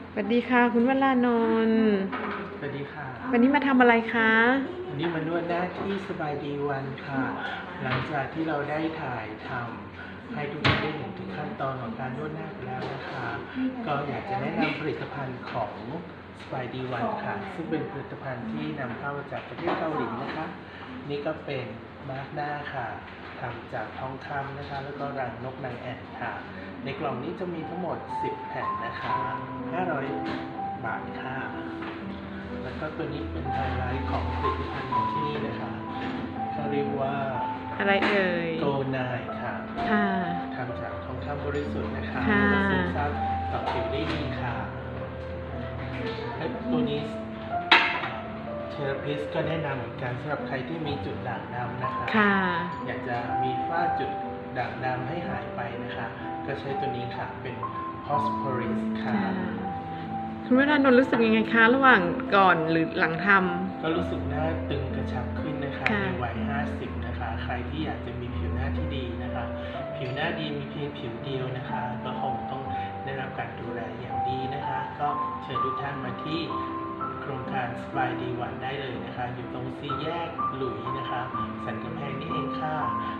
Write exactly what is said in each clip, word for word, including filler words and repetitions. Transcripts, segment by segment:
สวัสดีค่ะคุณวรานนท์สวัสดีค่ะวันนี้มาทำอะไรคะวันนี้มานวดหน้าที่สบายดีวันค่ะ หลังจากที่เราได้ถ่ายทำให้ทุกคนได้เห็นทุกขั้นตอนของการนวดหน้าไปแล้วนะคะ ก็อยากจะแนะนำผลิตภัณฑ์ของสบายดีวันค่ะ ซึ่งเป็นผลิตภัณฑ์ที่นำเข้ามาจากประเทศเกาหลีนะคะ นี่ก็เป็นมาร์กหน้าค่ะทำจากทองคำนะคะ แล้วก็รังนกนางแอ่นค่ะ ในกล่องนี้จะมีทั้งหมดสิบแผ่นนะคะห้าร้อยบาทค่ะ แล้วก็ตัวนี้เป็นไฮไลท์ของผลิตภัณฑ์ของที่นี่นะคะเขาเรียกว่าอะไรเอ่ยโกไนค่ะค่ะทำจากทองคำบริสุทธิ์นะคะค่ะและซึมซับต่อผิวได้ดีค่ะและตัวนี้เทอราพิสก็แนะนำเหมือนกันสำหรับใครที่มีจุดด่างดำนะคะค่ะอยากจะมีฝ้าจุดด่างดำให้หายไปนะคะ ก็ใช้ตัวนี้ค่ะเป็น Phosphorus ค่ะคุณวรานนท์รู้สึกยังไงคะระหว่างก่อนหรือหลังทก็รู้สึกหน้าตึงกระชับขึ้นนะคะค่ะในวัยห้าสิบนะคะ ใครที่อยากจะมีผิวหน้าที่ดีนะคะ ผิวหน้าดีมีเพียงผิวเดียวนะคะ ก็คงต้องได้รับการดูแลอย่างดีนะคะ ก็เชิญทุกท่านมาที่โครงการสบายดีวันได้เลยนะคะ อยู่ตรงสี่แยกหลุยนะคะ สันกำแพงนี่เองค่ะ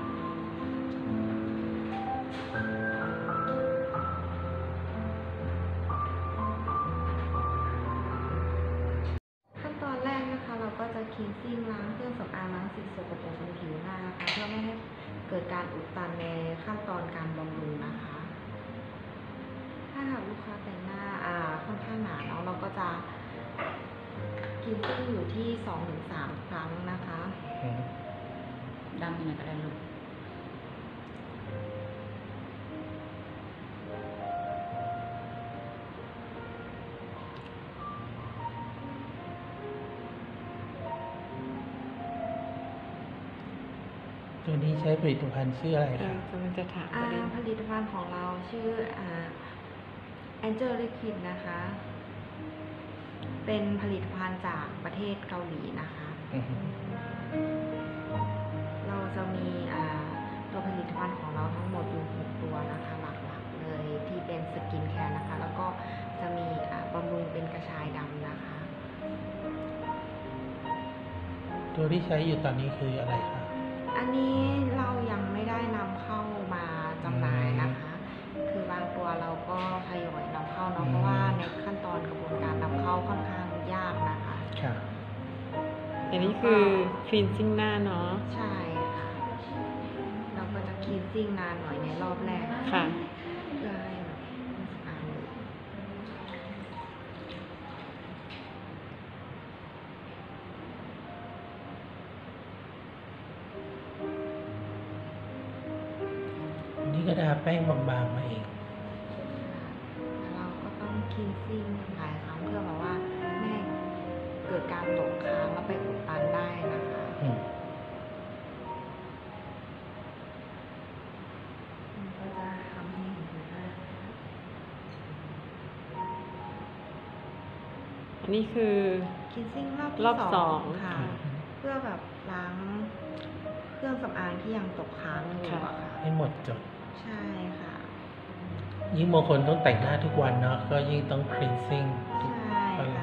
ขั้นตอนแรกนะคะเราก็จะคลีนซิ่งล้างเครื่องสำอางล้างสิ่งสกปรกบนผิวหน้านะคะเพื่อไม่ให้เกิดการอุดตันในขั้นตอนการบำรุงนะคะ ถ้าหากลูกค้าแต่งหน้าอ่าค่อนข้างหนาเนาะเราก็จะคลีนซิ่งอยู่ที่ สองถึงสาม ครั้งนะคะดำยังไงก็ได้ลูกตัวนี้ใช้ผลิตภัณฑ์ชื่ออะไรำเอคะอกำลังจะถามอ่าประเด็นผลิตภัณฑ์ของเราชื่ออ่า Angel Liquid นะคะ เป็นผลิตภัณฑ์จากประเทศเกาหลีนะคะอือฮึเราจะมีอ่าตัวผลิตภัณฑ์ของเราทั้งหมดอยู่หกตัวนะคะหลักๆเลยที่เป็นสกินแคร์นะคะ แล้วก็จะมีอ่าบำรุงเป็นกระชายดำนะคะตัวที่ใช้อยู่ตอนนี้คืออะไรคะอันนี้เรายังไม่ได้นำเข้ามาจำหน่ายนะคะ คือบางตัวเราก็ทยอยนำเข้าเนาะเพราะว่าในขั้นตอนกระบวนการนำเข้าค่อนข้างยากนะคะค่ะอันนี้คือคลีนซิ่งหน้าเนาะใช่ค่ะ เราก็จะคลีนซิ่งนานหน่อยในรอบแรกค่ะเพื่อให้แบบสะอาดเลยอันนี้ก็ทาแป้งบางๆมาเองแล้วเราก็ต้องคลีนซิ่งหลายครั้งเพื่อแบบว่าไม่ให้เกิดการตกค้างแล้วไปอุดตันได้นะคะอืมมันก็จะทำให้เห็นผิวหน้าอันนี้คือคลีนซิ่งรอบรอบที่สองค่ะ เพื่อแบบล้างเครื่องสำอางที่ยังตกค้างอยู่อะค่ะให้หมดจดใช่ค่ะยิ่งบางคนต้องแต่งหน้าทุกวันเนาะ ก็ยิ่งต้อง cleansing ทุกใช่วันค่ะ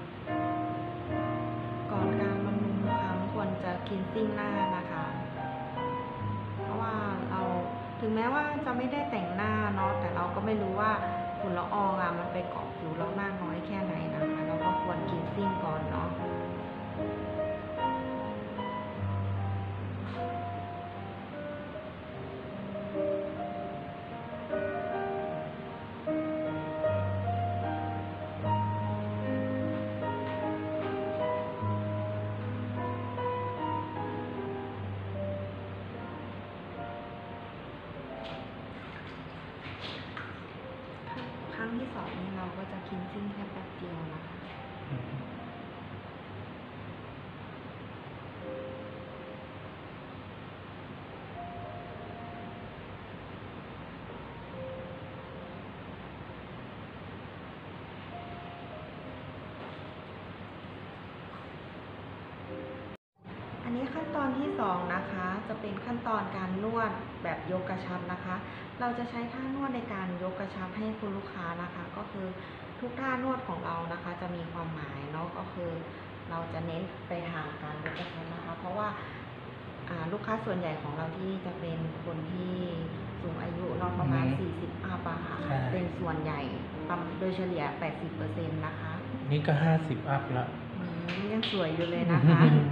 ก่อนการบำรุงทุกครั้งควรจะคลีนซิ่งหน้านะคะ เพราะว่าเราถึงแม้ว่าจะไม่ได้แต่งหน้าเนาะแต่เราก็ไม่รู้ว่าฝุ่นละอองอะมันไปเกาะผิวเรามากน้อยแค่ไหนนะคะ เราก็ควรคลีนซิ่งก่อนเนาะ ครั้งที่สองนี้เราก็จะคลีนซิ่งแค่แป๊บเดียวนะคะอืมอันนี้ขั้นตอนที่สองนะคะจะเป็นขั้นตอนการนวดแบบยกกระชับนะคะ เราจะใช้ท่านวดในการยกกระชับให้คุณลูกค้านะคะ ก็คือทุกท่านวดของเรานะคะ จะมีความหมายเนาะก็คือเราจะเน้นไปทางการยกกระชับนะคะ เพราะว่าอ่าลูกค้าส่วนใหญ่ของเราที่จะเป็นคนที่สูงอายุเนาะประมาณอืมสี่สิบอัพอะค่ะใช่เป็นส่วนใหญ่ประมาณโดยเฉลี่ย แปดสิบเปอร์เซ็นต์ นะคะนี่ก็ห้าสิบอัพละอืมยังสวยอยู่เลยนะคะ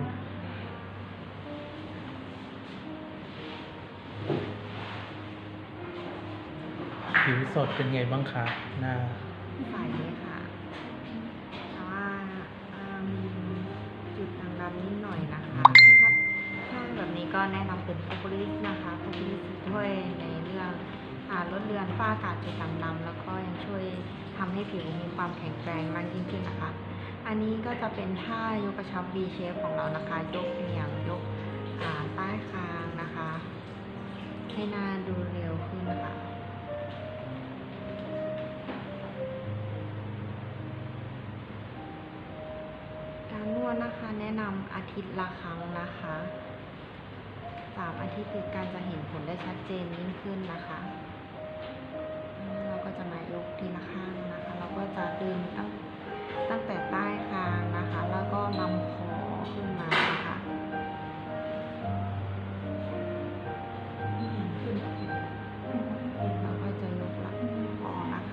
ผิวสดเป็นไงบ้างคะหน้าใสเลยค่ะแต่ว่าเอิ่มจุดด่างดำนิดหน่อยนะคะอืมถ้าถ้าแบบนี้ก็แนะนำเป็นโพลิสนะคะโพลิสช่วยในเรื่องอ่าลดเลือนฝ้ากระจุดด่างดำแล้วก็ยังช่วยทำให้ผิวมีความแข็งแรงมากยิ่งขึ้นนะคะ อันนี้ก็จะเป็นท่ายกกระชับ V shape ของเรานะคะ ยกเหนี่ยงยกอ่าใต้คางนะคะ ให้หน้าดูเร็วขึ้นนะคะ การนวดนะคะแนะนำอาทิตย์ละครั้งนะคะสามอาทิตย์ติดกันจะเห็นผลได้ชัดเจนยิ่งขึ้นนะคะอันนี้เราก็จะมายกทีละข้างนะคะ เราก็จะดึงตั้งตั้งแต่ใต้คางนะคะ แล้วก็นำคอขึ้นมานะคะเราก็จะยกหลังคอนะคะ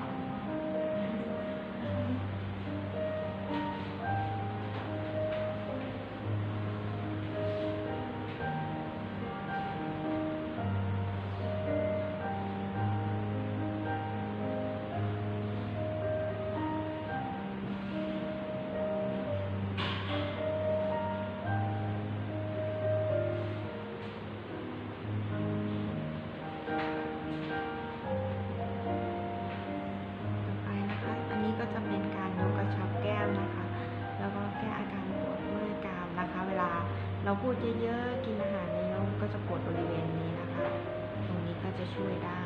ต่อไปนะคะ อันนี้ก็จะเป็นการยกกระชับแก้มนะคะ แล้วก็แก้อาการปวดเมื่อยกรามนะคะ เวลาเราพูดเยอะๆ กินอาหารเยอะๆก็จะปวดบริเวณนี้นะคะ ตรงนี้ก็จะช่วยได้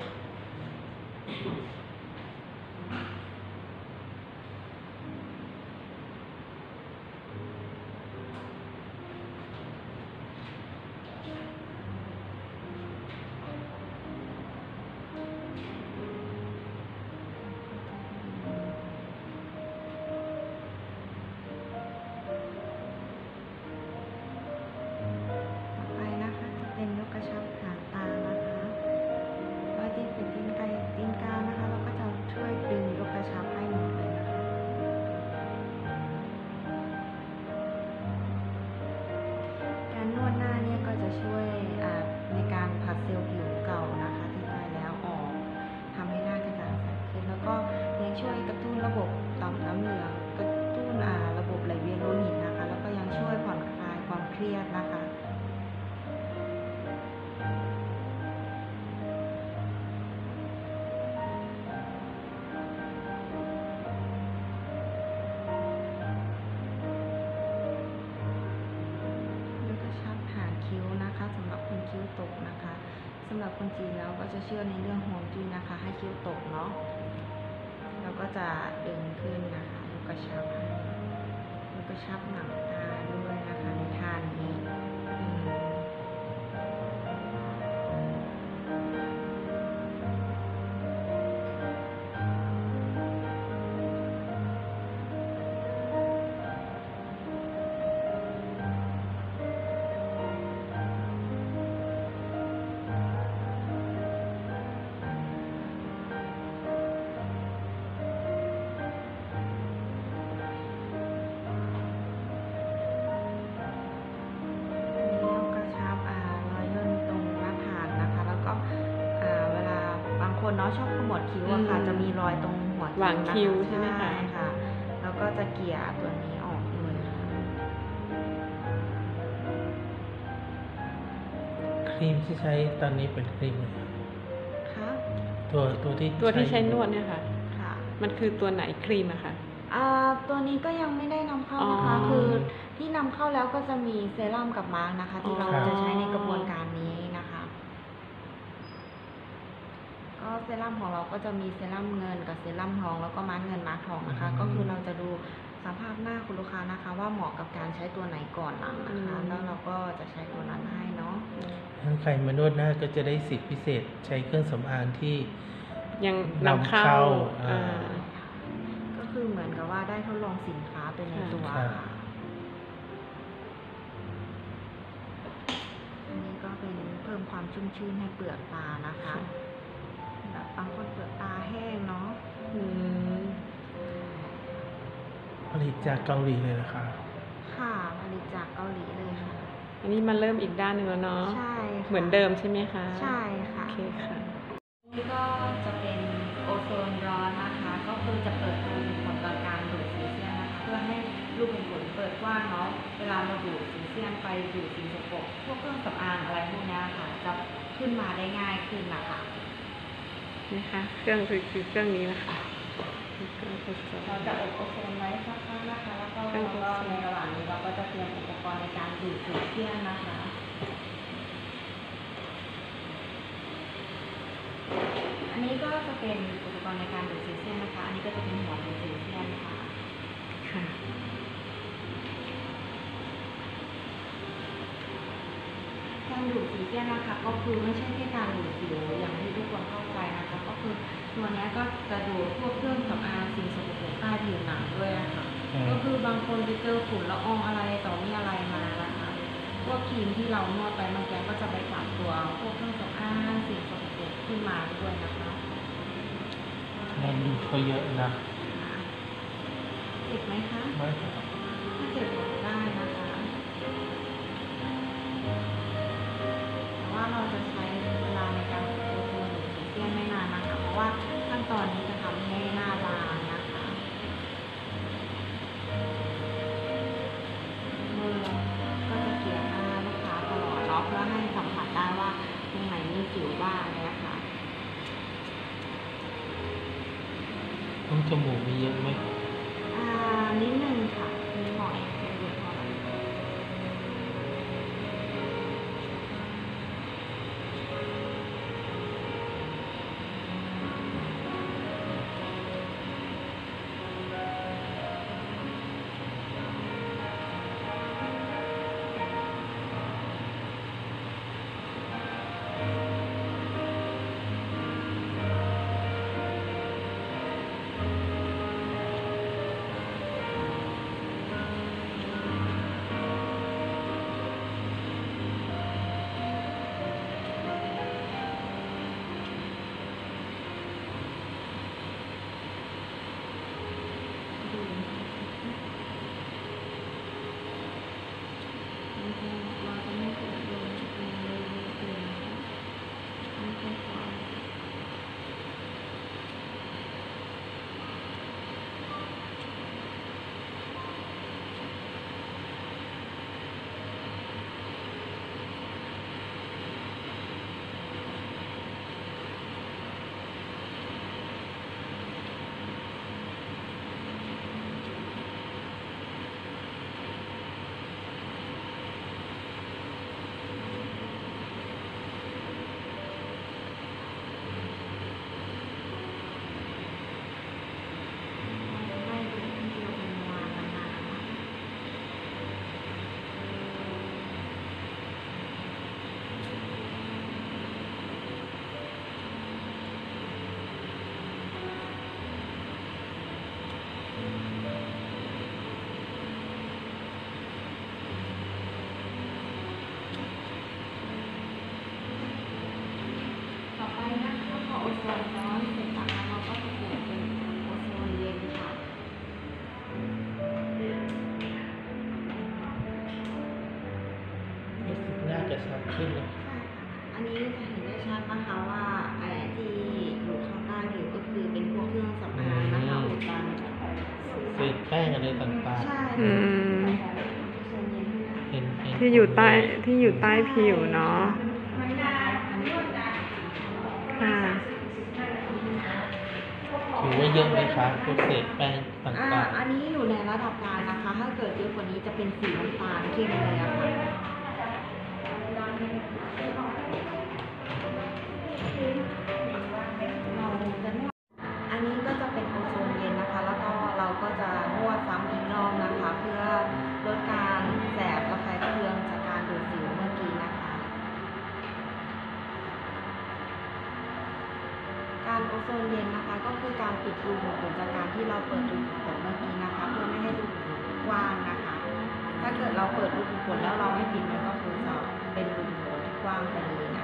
ต่อไปนะคะจะเป็นยกกระชับหางตานะคะก็ที่เป็นตีนไก่ตีนกานะคะ เราก็จะช่วยดึงยกกระชับให้หมดเลยนะคะ การนวดหน้าเนี่ยก็จะช่วยอ่าในการผัดเซลล์ผิวเก่านะคะ ที่ตายแล้วออกทำให้หน้ากระจ่างใสขึ้น แล้วก็ยังช่วยกระตุ้นระบบต่อมน้ำเหลืองกระตุ้นอ่าระบบไหลเวียนโลหิตนะคะ แล้วก็ยังช่วยผ่อนคลายความเครียดนะคะ ยกกระชับหางคิ้วนะคะสำหรับคนคิ้วตกนะคะสำหรับคนจีนแล้วก็จะเชื่อในเรื่องฮวงจุ้ยนะคะ ให้คิ้วตกเนาะเราก็จะดึงขึ้นนะคะยกกระชับให้ยกกระชับหนังตาด้วยนะคะในท่านี้อืมอันนี้ยกกระชับอ่ารอยย่นตรงหน้าผากนะคะ แล้วก็อ่าเวลาบางคนเนาะชอบขมวดคิ้วอะค่ะอืมจะมีรอยตรงหัวหว่างนะคะคิ้วใช่ไหมคะใช่ค่ะ แล้วก็จะเกลี่ยตัวนี้ออกเลยค่ะครีมที่ใช้ตอนนี้เป็นครีมอะไรครับค่ะตัวตัวที่ตัวที่ใช้นวดเนี่ยค่ะค่ะมันคือตัวไหนครีมอะค่ะอ่าตัวนี้ก็ยังไม่ได้นำเข้านะคะอ๋อคือที่นำเข้าแล้วก็จะมีเซรั่มกับมาร์กนะคะ ที่เราอ๋อจะใช้ในกระบวนการนี้นะคะ ก็เซรั่มของเราก็จะมีเซรั่มเงินกับเซรั่มทองแล้วก็มาร์กเงินมาร์กทองนะคะ ก็คือเราจะดูสภาพหน้าคุณลูกค้านะคะ ว่าเหมาะกับการใช้ตัวไหนก่อนหลังนะคะอืมแล้วเราก็จะใช้ตัวนั้นให้เนาะถ้าใครมานวดหน้าก็จะได้สิทธิพิเศษใช้เครื่องสำอางที่ยังนำนำเข้าเข้าอ่าอ่าแบบว่าได้ทดลองสินค้าเป็นในตัวค่ะค่ะอันนี้ก็เป็นเพิ่มความชุ่มชื้นให้เปลือกตานะคะแบบบางคนเปลือกตาแห้งเนาะอืมผลิตจากเกาหลีเลยนะคะค่ะผลิตจากเกาหลีเลยค่ะอันนี้มาเริ่มอีกด้านหนึ่งแล้วเนาะใช่ค่ะเหมือนเดิมใช่ไหมคะใช่โอค่ะเคค่ะนี่ก็จะเป็นโอโซนร้อนนะคะ ก็คือจะเปิดรูขุมขนตอนการดูดสีเสี้ยนนะคะ เพื่อให้รูขุมขนเปิดกว้างเนาะเวลาเราดูดสีเสี้ยนไปดูดสีสกปรกพวกเครื่องสำอางอะไรพวกเนี้ยค่ะ จะขึ้นมาได้ง่ายขึ้นนะคะนี่ค่ะ เครื่องคือคือเครื่องนี้นะคะเครื่องทดสอบเราจะอบโอโซนไว้สักพักนะคะ แล้วก็เครื่เราองทดก็สอบในระหว่างนี้เราก็จะเตรียมอุปกรณ์ในการดูดสีเสี้ยนนะคะ อันนี้ก็จะเป็นอุปกรณ์ในการดูดสีเสี้ยนนะคะ อันนี้ก็จะเป็นหัวดูดสีเสี้ยนค่ะค่ะการดูดสีเสี้ยนนะคะ ก็คือไม่ใช่แค่การดูดสิวอย่างที่ทุกคนเข้าใจนะคะ ก็คือตัวเนี้ยก็จะดูดพวกเครื่องสำอางสิ่งสกปรกใต้ผิวหนังด้วยนะคะอืมก็คือบางคนไปเจอฝุ่นละอองอะไรต่อมีอะไรมานะคะพวกครีมที่เรานวดไปบางแกก็จะไปจับตัวพวกเครื่องสำอางสิ่งสกปรกขึ้นมาด้วยนะคะแรงดูดเขาเยอะนะเจ็บไหมคะไม่ค่ะถ้าเจ็บบอกได้นะคะ แต่ว่าเราจะใช้เวลาในการอบโอโซนหรือสีเสี้ยนไม่นานนะคะ เพราะว่าขั้นตอนนี้จะทำให้หน้าบางนะคะมือก็จะเกี่ยหน้าลูกค้าตลอดเนาะเพื่อให้สัมผัสได้ว่าตรงไหนมีสิวบ้างเนี่ยค่ะต้องจมูกมีเยอะไหมอ่านิดนึงค่ะมีหอยเป็นเยอะหน่อย ดูมันจะเราจะไม่กดลงลงเลยเลยนะคะมันเป็นความ ไม่ดูที่เราเป็นวานนานๆนะคะต่อไปนะคะพอโอโซนร้อนเสร็จนะคะเราก็จะเปลี่ยนเป็นโอโซนเย็นค่ะรู้สึกหน้าจะชัดขึ้นนะใช่ค่ะ อันนี้จะเห็นได้ชัดนะคะว่าไอ้ที่อยู่ข้างใต้ผิวก็คือเป็นพวกเครื่องสำอางนะคะอุดตันเศษแป้งอะไรต่างใช่อืมโซนเย็นด้วยนะๆ เห็นเห็นที่อยู่ใต้ที่อยู่ใต้ผิวเนาะ ค่ะถือว่าเยอะไหมคะพวกเศษแป้งตอ่า่างอันนี้อยู่ในระดับกลางนะคะ ถ้าเกิดเยอะกว่านี้จะเป็นสีน้ำตาลเข้มเลยอะค่ะเราจะนวดอันนี้ก็จะเป็นโอโซนเย็นนะคะ แล้วก็เราก็จะนวดซ้ำอีกรอบนะคะ เพื่อลดการแสบระคายเคืองจากการดูดสิวเมื่อกี้นะคะ การโอโซนเย็นนะคะ ก็คือการปิดรูขุมขนจากการที่เราเปิดรูขุมขนเมื่อกี้นะกว้างนะคะ ถ้าเกิดเราเปิดรูขุมขนแล้วเราไม่ปิดมันก็คือจะเป็นรูขุมขนที่กว้างไปเลย